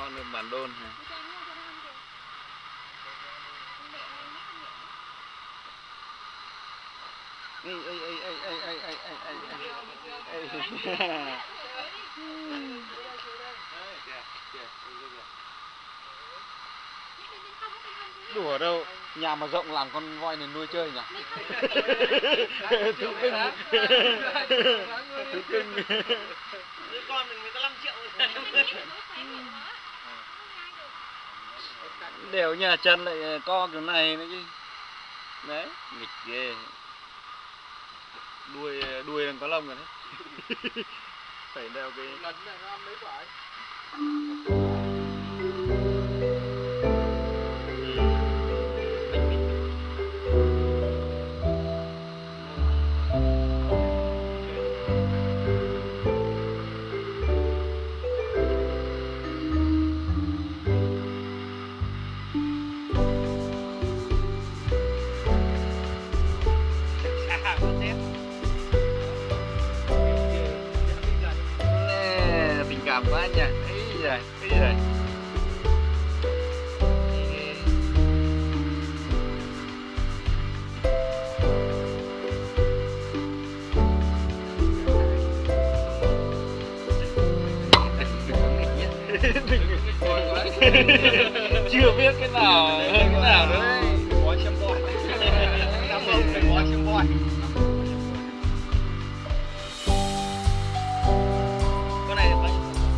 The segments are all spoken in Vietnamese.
ngon hơn bản đôn hả? Đùa đâu, nhà mà rộng làm con voi này nuôi chơi nhỉ? Thú cưng. Thú cưng. Con mình mới có 5 triệu rồi. Đều nhà chân lại co kiểu này nữa chứ. Đấy, nghịch ghê. Đuôi đang có lông rồi đấy. Phải đeo cái lần này nó ăn mấy quả ấy. tình cảm quá nhỉ. Ấy giời, ấy giời. Chưa biết cái nào hơn cái nào nữa đấy. Bó xem bói. Cảm ơn thầy bó xem bói. Con này được bao nhiêu?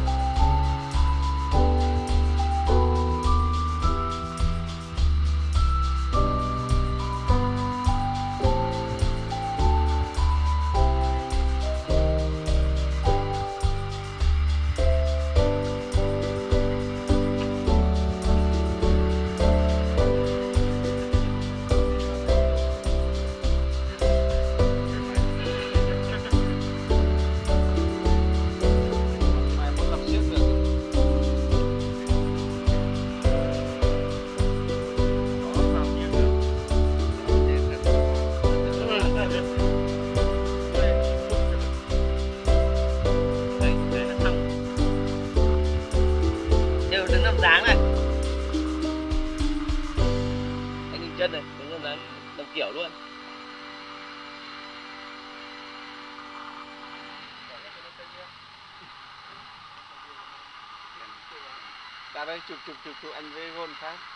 Mai muốn làm siếc được. Đấy là xong. Đều đứng làm dáng này. Anh nhìn chân này, đứng làm dáng đồng kiểu luôn. Ra đây chụp anh với gôn phát.